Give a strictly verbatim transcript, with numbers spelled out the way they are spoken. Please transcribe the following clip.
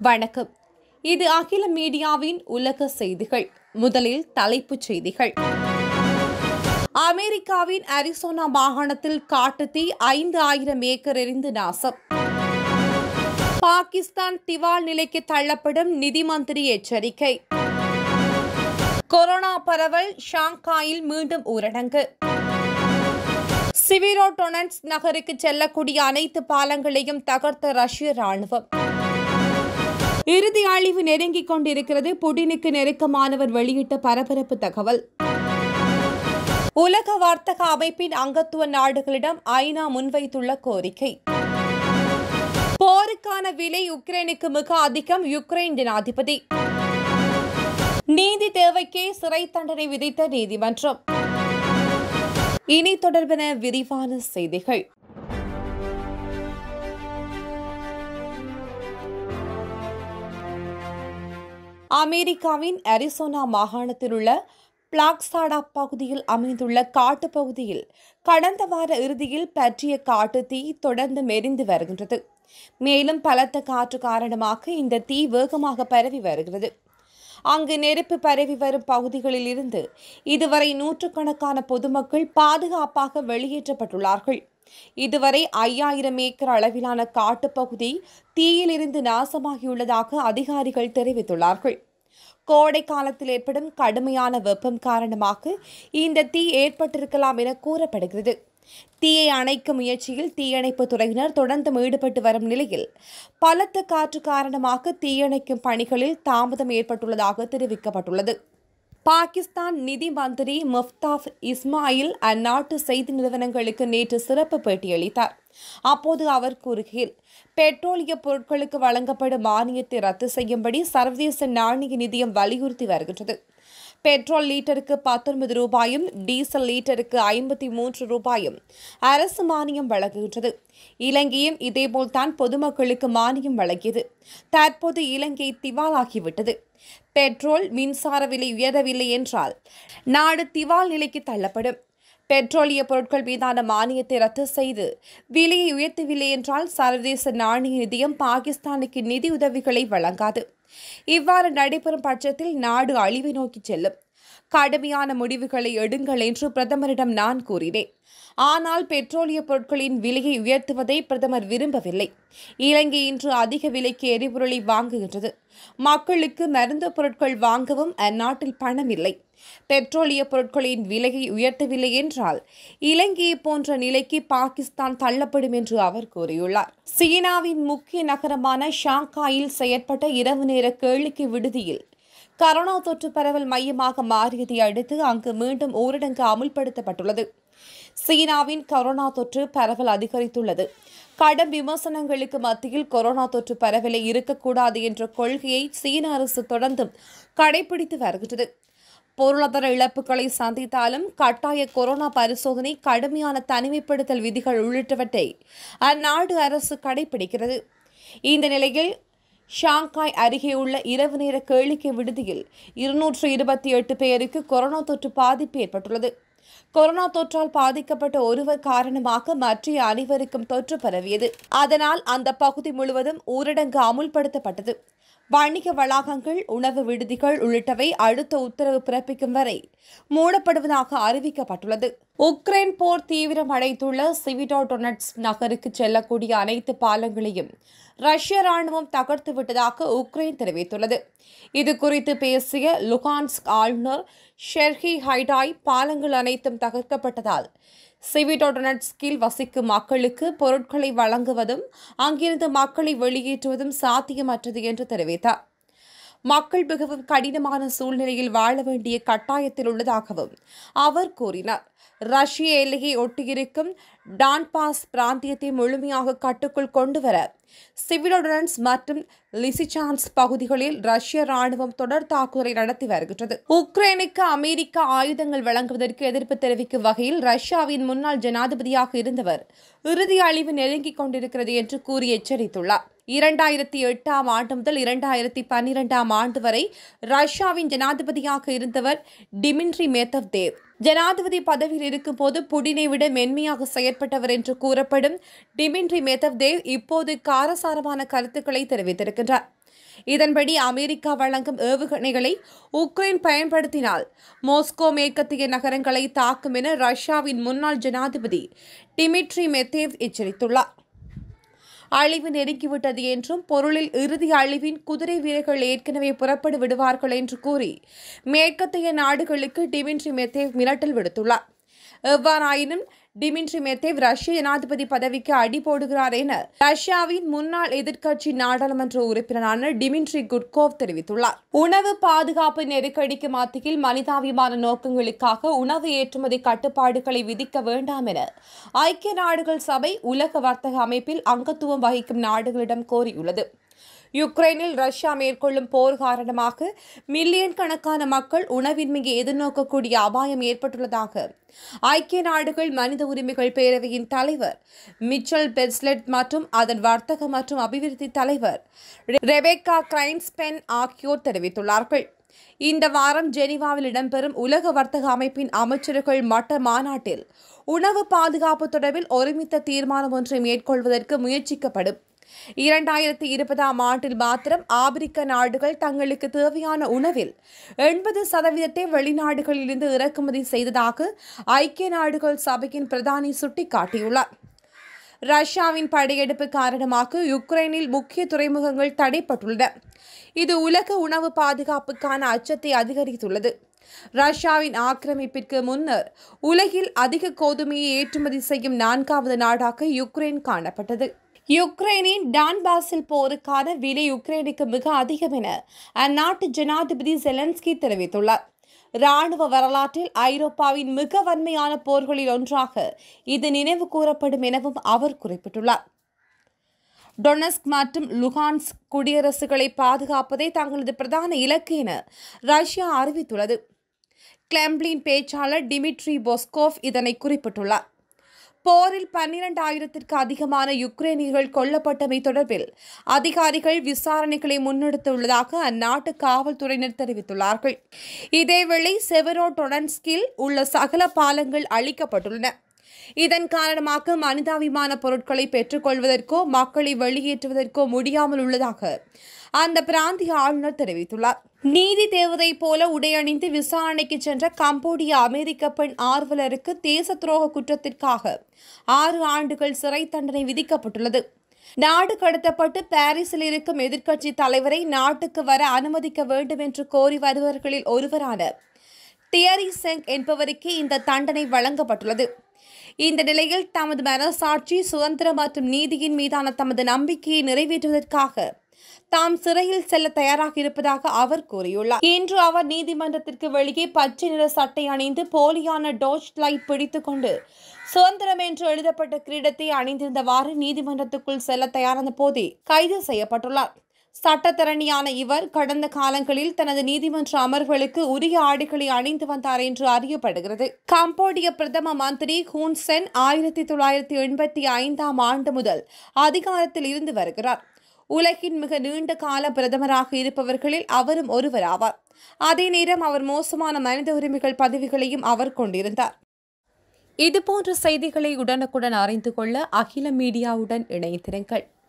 வணக்கம். இது அகிலம் மீடியாவின் உலக செய்திகள். முதலில் தலைப்புச் செய்திகள். அமெரிக்காவின் அரிசோனா மாகாணத்தில் காட்டுத்தீ ஐந்து ஆயிரம் ஏக்கர் எரிந்து நாசம். பாகிஸ்தான் திவால் நிலைக்கு தள்ளப்படும் நிதி மந்திரி எச்சரிக்கை. கொரோனா பரவல், ஷாங்காயில் மீண்டும் ஊரடங்கு. சிவிரோடொனட்ஸ் நகருக்கு செல்லக்கூடிய அனைத்து பாலங்களையும் தகர்த்த ரஷ்ய ராணுவம். இறுதி அழிவு நெருங்கிக் கொண்டிருக்கிறது. புடினுக்கு நெருக்கமானவர் வெளியிட்ட பரபரப்பு தகவல். உலக வர்த்தக அமைப்பின் அங்கத்துவ நாடுகளிடம் ஐநா முன்வைத்துள்ள கோரிக்கை. போருக்கான விலை யுக்ரைனுக்கு மிக அதிகம். யுக்ரைன் ஜனாதிபதி. நீதி தேவைக்கே சிறை தண்டனை விதித்த நீதிமன்றம். இனி தொடர்பான விரிவான செய்திகள். அமெரிக்காவின் அரிசோனா மாகாணத்தில் உள்ள பிளாக்சாடா பகுதியில் அமைந்துள்ள காட்டுப்பகுதியில் கடந்த வார இறுதியில் பற்றிய காட்டுத்தீ தொடர்ந்து எரிந்து வருகின்றது. மேலும் பலத்த காற்று காரணமாக இந்த தீ வேகமாக பரவி வருகிறது. அங்கு நெருப்பு பரவி வரும் பகுதிகளில் இருந்து இதுவரை நூற்றுக்கணக்கான பொதுமக்கள் பாதுகாப்பாக வெளியேற்றப்பட்டுள்ளார்கள். இதுவரை ஐயாயிரம் ஏக்கர் அளவிலான காட்டுப்பகுதி தீயிலிருந்து நாசமாகியுள்ளதாக அதிகாரிகள் தெரிவித்துள்ளார்கள். கோடை காலத்தில் ஏற்படும் கடுமையான வெப்பம் காரணமாக இந்த தீ ஏற்பட்டிருக்கலாம் என கூறப்படுகிறது. தீயை அணைக்கும் முயற்சியில் தீயணைப்பு துறையினர் தொடர்ந்து ஈடுபட்டு வரும் நிலையில் பலத்த காற்று காரணமாக தீயணைக்கும் பணிகளில் தாமதம் ஏற்பட்டுள்ளதாக தெரிவிக்கப்பட்டுள்ளது. பாகிஸ்தான் நிதி மந்திரி முஃப்தாப் இஸ்மாயில் அந்நாட்டு செய்தி நிறுவனங்களுக்கு நேற்று சிறப்பு பேட்டியளித்தார். அப்போது அவர் கூறுகையில், பெட்ரோலிய பொருட்களுக்கு வழங்கப்படும் மானியத்தை ரத்து செய்யும்படி சர்வதேச நாணய நிதியம் வலியுறுத்தி வருகின்றது. பெட்ரோல் லீட்டருக்கு பத்தொன்பது ரூபாயும் டீசல் லீட்டருக்கு ஐம்பத்தி மூன்று ரூபாயும் அரசு மானியம் வழங்குகின்றது. இலங்கையும் இதேபோல்தான் பொதுமக்களுக்கு மானியம் வழங்கியது. தற்போது இலங்கை திவாலாகிவிட்டது. பெட்ரோல் மின்சார விலை உயரவில்லை என்றால் நாடு திவால் நிலைக்கு தள்ளப்படும். பெட்ரோலிய பொருட்கள் மீதான மானியத்தை ரத்து செய்து விலையை உயர்த்தவில்லை என்றால் சர்வதேச நாணய நிதியம் பாகிஸ்தானுக்கு நிதி உதவிகளை வழங்காது. இவ்வாறு நடைபெறும் பட்சத்தில் நாடு அழிவை நோக்கி செல்லும். கடுமையான முடிவுகளை எடுங்கள் என்று பிரதமரிடம் நான் கூறினேன். ஆனால் பெட்ரோலிய பொருட்களின் விலையை உயர்த்துவதை பிரதமர் விரும்பவில்லை. இலங்கை இன்று அதிக விலைக்கு எரிபொருளை வாங்குகின்றது. மக்களுக்கு மருந்து பொருட்கள் வாங்கவும் அந்நாட்டில் பணம் இல்லை. பெட்ரோலிய பொருட்களின் விலையை உயர்த்தவில்லை என்றால் இலங்கையை போன்ற நிலைக்கு பாகிஸ்தான் தள்ளப்படும் என்று அவர் கூறியுள்ளார். சீனாவின் முக்கிய நகரமான ஷாங்காயில் செயற்பட்ட இரவு நேர கேளிக்கை விடுதியில் கரோனா தொற்று பரவல் மையமாக மாறியதை அடுத்து அங்கு மீண்டும் ஊரடங்கு அமுல்படுத்தப்பட்டுள்ளது. சீனாவின் கொரோனா தொற்று பரவல் அதிகரித்துள்ளது. கடும் விமர்சனங்களுக்கு மத்தியில் கொரோனா தொற்று பரவலை இருக்கக்கூடாது என்ற கொள்கையை சீன அரசு தொடர்ந்தும் கடைபிடித்து வருகிறது. பொருளாதார இழப்புகளை சந்தித்தாலும் கட்டாய கொரோனா பரிசோதனை, கடுமையான தனிமைப்படுத்தல் விதிகள் உள்ளிட்டவற்றை அந்நாடு அரசு கடைபிடிக்கிறது. இந்த நிலையில் ஷாங்காய் அருகே உள்ள இரவு நேர கேளிக்கை விடுதியில் இருநூற்று இருபத்தி எட்டு பேருக்கு கொரோனா தொற்று பாதிப்பு ஏற்பட்டுள்ளது. கொரோனா தொற்றால் பாதிக்கப்பட்ட ஒருவர் காரணமாக மற்ற அனைவருக்கும் தொற்று பரவியது. அதனால் அந்த பகுதி முழுவதும் ஊரடங்கு அமுல்படுத்தப்பட்டது. வணிக வளாகங்கள், உணவு விடுதிகள் உள்ளிட்டவை அடுத்த உத்தரவு பிறப்பிக்கும் வரை மூடப்படுவதாக அறிவிக்கப்பட்டுள்ளது. உக்ரைன் போர் தீவிரமடைந்துள்ள சிவிரோடொனட்ஸ் நகருக்கு செல்லக்கூடிய அனைத்து பாலங்களையும் ரஷ்ய ராணுவம் தகர்த்து விட்டதாக உக்ரைன் தெரிவித்துள்ளது. இதுகுறித்து பேசிய லுகான்ஸ்க் ஆளுநர் ஷெர்ஹி ஹைடாய், பாலங்கள் அனைத்தும் தகர்க்கப்பட்டதால் சிவிரோடொனட்ஸ்கில் வசிக்கும் மக்களுக்கு பொருட்களை வழங்குவதும் அங்கிருந்து மக்களை வெளியேற்றுவதும் சாத்தியமற்றது என்று தெரிவித்தார். மக்கள் மிகவும் கடினமான சூழ்நிலையில் வாழ வேண்டிய கட்டாயத்தில் உள்ளதாகவும் அவர் கூறினார். ரஷ்ய எல்லையை ஒட்டியிருக்கும் டான்பாஸ் பிராந்தியத்தை முழுமையாக கட்டுக்குள் கொண்டுவர சிவிரோடொனட்ஸ் மற்றும் லிசிசான்ஸ் பகுதிகளில் ரஷ்ய ராணுவம் தொடர் தாக்குதலை நடத்தி வருகின்றது. உக்ரைனுக்கு அமெரிக்கா ஆயுதங்கள் வழங்குவதற்கு எதிர்ப்பு தெரிவிக்கும் வகையில் ரஷ்யாவின் முன்னாள் ஜனாதிபதியாக இருந்தவர் இறுதி அழிவு நெருங்கிக் கொண்டிருக்கிறது என்று கூறி எச்சரித்துள்ளார். இரண்டாயிரத்தி எட்டாம் ஆண்டு முதல் இரண்டாயிரத்தி பன்னிரெண்டாம் ஆண்டு வரை ரஷ்யாவின் ஜனாதிபதியாக இருந்தவர் டிமிட்ரி மேத்வதேவ். ஜனாதிபதி பதவியில் இருக்கும் போது புடினை விட மென்மையாக செயற்பட்டவர் என்று கூறப்படும் டிமிட்ரி மேத்வதேவ் இப்போது காரசாரமான கருத்துக்களை தெரிவித்திருக்கின்றார். இதன்படி அமெரிக்கா வழங்கும் ஏவுகணைகளை உக்ரைன் பயன்படுத்தினால் மாஸ்கோ மேற்கத்திய நகரங்களை தாக்கும் என ரஷ்யாவின் முன்னாள் ஜனாதிபதி டிமிட்ரி மெத்வேவ் எச்சரித்துள்ளார். அழிவு நெருங்கிவிட்டது என்றும் பொருளில் இறுதி அழிவின் குதிரை வீரர்கள் ஏற்கனவே புறப்பட்டு விடுவார்கள் என்று கூறி மேற்கத்திய நாடுகளுக்கு டிமிட்ரி மெத்வேவ் மிரட்டல் விடுத்துள்ளார். எவ்வாறாயினும் டிமிட்ரி மெத்வேவ் ரஷ்ய ஜனாதிபதி பதவிக்கு அடி போடுகிறார் என ரஷ்யாவின் முன்னாள் எதிர்க்கட்சி நாடாளுமன்ற உறுப்பினரான டிமிட்ரி குட்கோவ் தெரிவித்துள்ளார். உணவு பாதுகாப்பு நெருக்கடிக்கு மத்தியில் மனிதாபிமான நோக்கங்களுக்காக உணவு ஏற்றுமதி கட்டுப்பாடுகளை விதிக்க வேண்டாம் என ஐக்கிய நாடுகள் சபை உலக வர்த்தக அமைப்பில் அங்கத்துவம் வகிக்கும் நாடுகளிடம் கோரியுள்ளது. யுக்ரைனில் ரஷ்யா மேற்கொள்ளும் போர் காரணமாக மில்லியன் கணக்கான மக்கள் உணவின்மையை எதிர்நோக்கக்கூடிய அபாயம் ஏற்பட்டுள்ளதாக ஐக்கிய நாடுகள் மனித உரிமைகள் பேரவையின் தலைவர் மிச்சல் பெஸ்லெட் மற்றும் அதன் வர்த்தக மற்றும் அபிவிருத்தி தலைவர் ரெபேக்கா கிரைன்ஸ்பென் ஆகியோர் தெரிவித்துள்ளார்கள். இந்த வாரம் ஜெனீவாவில் இடம்பெறும் உலக வர்த்தக அமைப்பின் அமைச்சர்கள் மட்ட மாநாட்டில் உணவு பாதுகாப்பு தொடர்பில் ஒருமித்த தீர்மானம் ஒன்றை மேற்கொள்வதற்கு முயற்சிக்கப்படும். இரண்டாயிரத்தி இருபதாம் ஆண்டில் மாத்திரம் ஆப்பிரிக்க நாடுகள் தங்களுக்கு தேவையான உணவில் எண்பது சதவீதத்தை வெளிநாடுகளிலிருந்து இறக்குமதி செய்ததாக ஐக்கிய நாடுகள் சபையின் பிரதானி சுட்டிக்காட்டியுள்ளார். ரஷ்யாவின் படையெடுப்பு காரணமாக யுக்ரைனில் முக்கிய துறைமுகங்கள் தடைப்பட்டுள்ளன. இது உலக உணவு பாதுகாப்புக்கான அச்சத்தை அதிகரித்துள்ளது. ரஷ்யாவின் ஆக்கிரமிப்பிற்கு முன்னர் உலகில் அதிக கோதுமையை ஏற்றுமதி செய்யும் நான்காவது நாடாக யுக்ரைன் காணப்பட்டது. யுக்ரைனின் டான்பாஸில் போருக்கான விலை யுக்ரைனுக்கு மிக அதிகம் என அந்நாட்டு ஜனாதிபதி செலன்ஸ்கி தெரிவித்துள்ளார். இராணுவ வரலாற்றில் ஐரோப்பாவின் மிக வன்மையான போர்களில் ஒன்றாக இது நினைவு கூறப்படும் எனவும் அவர் குறிப்பிட்டுள்ளார். டொனஸ்க் மற்றும் லுகான்ஸ்க் குடியரசுகளை பாதுகாப்பதே தங்களது பிரதான இலக்கு என ரஷ்யா அறிவித்துள்ளது. கிரெம்ளின் பேச்சாளர் டிமிட்ரி பெஸ்கோவ் இதனை குறிப்பிட்டுள்ளார். போரில் பன்னிரண்டாயிரத்திற்கு அதிகமான யுக்ரைனியர்கள் கொல்லப்பட்டமை தொடர்பில் அதிகாரிகள் விசாரணைகளை முன்னெடுத்துள்ளதாக அந்நாட்டு காவல்துறையினர் தெரிவித்துள்ளார்கள். இதேவேளை செவரோடொனஸ்கில் உள்ள சகல பாலங்கள் அழிக்கப்பட்டுள்ளன. இதன் காரணமாக மனிதாபிமான பொருட்களை பெற்றுக்கொள்வதற்கோ மக்களை வெளியேற்றுவதற்கோ முடியாமல் உள்ளதாக அந்த பிராந்திய ஆளுநர் தெரிவித்துள்ளார். நீதி தேவதை போல உடையணிந்து விசாரணைக்கு சென்ற கம்போடிய அமெரிக்க பெண் ஆர்வலருக்கு தேச துரோக குற்றத்திற்காக ஆறு ஆண்டுகள் சிறை தண்டனை விதிக்கப்பட்டுள்ளது. நாடு கடத்தப்பட்டு பாரிஸில் இருக்கும் எதிர்க்கட்சி தலைவரை நாட்டுக்கு வர அனுமதிக்க வேண்டும் என்று கோரி வருபவர்களில் ஒருவரான தியரி செங் என்பவருக்கு இந்த தண்டனை வழங்கப்பட்டுள்ளது. இந்த நிலையில் தமது மனசாட்சி சுதந்திரம் மற்றும் நீதியின் மீதான தமது நம்பிக்கையை நிறைவேற்றுவதற்காக தாம் சிறையில் செல்ல தயாராக இருப்பதாக அவர் கூறியுள்ளார். இன்று அவர் நீதிமன்றத்திற்கு வெளியே பச்சை நிற சட்டை அணிந்து போலியான டோர்ச் லைட் பிடித்துக் கொண்டு சுதந்திரம் என்று எழுதப்பட்ட கிரீடத்தை அணிந்திருந்தவாறு நீதிமன்றத்துக்குள் செல்ல தயாரான போதே கைது செய்யப்பட்டுள்ளார். சட்டத்தரணியான இவர் கடந்த காலங்களில் தனது நீதிமன்ற அமர்வுகளுக்கு உரிய ஆடைகளை அணிந்து வந்தார் என்று அறியப்படுகிறது. கம்போடிய பிரதம மந்திரி ஹூன் சென் ஆயிரத்தி தொள்ளாயிரத்தி எண்பத்தி ஐந்தாம் ஆண்டு முதல் அதிகாரத்தில் இருந்து வருகிறார். உலகின் மிக நீண்ட கால பிரதமராக இருப்பவர்களில் அவரும் ஒருவராவார். அதே நேரம் அவர் மோசமான மனித உரிமைகள் பதவிகளையும் அவர் கொண்டிருந்தார். இதுபோன்ற செய்திகளை உடனுக்குடன் அறிந்து கொள்ள அகில மீடியாவுடன் இணைந்திருங்கள்.